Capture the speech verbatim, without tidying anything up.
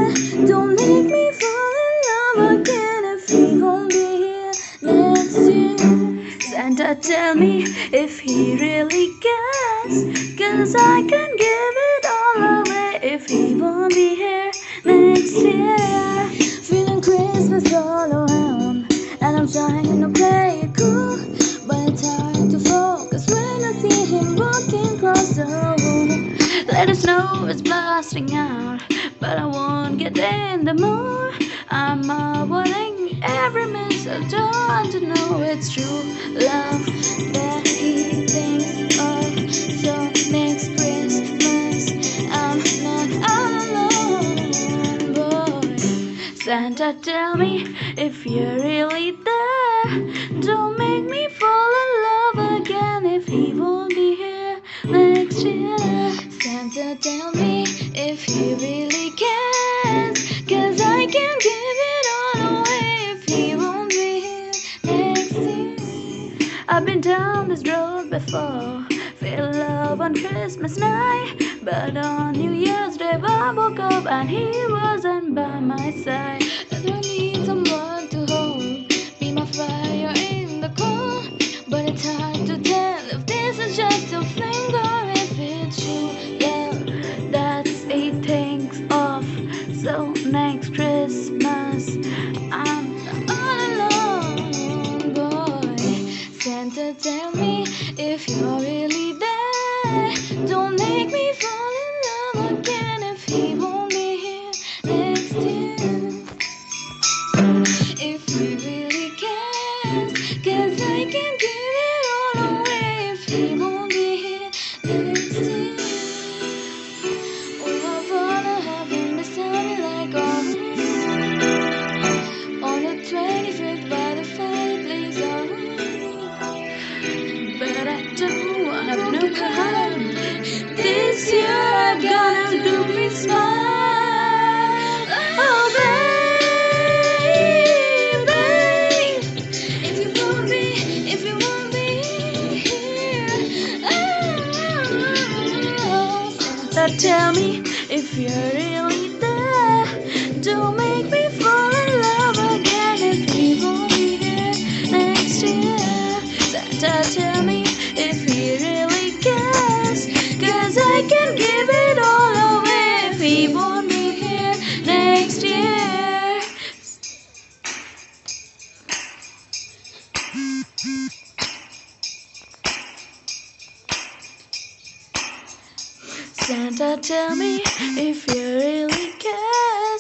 there. Don't make me fall in love again if he won't be here next year. Santa, tell me if he really cares, 'cause I can give it all away if he won't be here next year. Feeling Christmas all around, and I'm trying to play it cool, but it's hard to focus when I see him walking across the room. Let us know it's blasting out, but I won't get in the mood. I'm avoiding every mistletoe to know it's true love that he thinks of. So next Christmas I'm not alone, boy. Santa, tell me if you're really there. Don't make me fall in love again if he won't be here next year. Santa, tell me if he really cares, 'cause I can give it all away if he won't be here next year. I've been down this road before, feel love on Christmas night, but on New Year's Day I woke up and he wasn't by my side. And I need someone to hold, be my fire in the cold, but it's hard to tell if this is just a fling or if it's true. Yeah, that's he thinks of. So next Christmas I'm all alone, boy. Santa, tell me if you're really there. Don't make me fall in love again if he won't be here next year. If he really cares, 'cause I can give it all away if he won't be here next year. Oh, I wanna have him beside me like on on the twenty-fifth by the fireplace. Oh, but I don't wanna broken heart. This year I'm gonna do me smile. Oh, baby, if you won't be, if you won't be here, oh, Santa, tell me if you're really there. Don't make me fall in love again if he won't be here next year. Santa, tell me if he really cares, 'cause I can give it all away if he won't be here next year. Santa, tell me if you really care.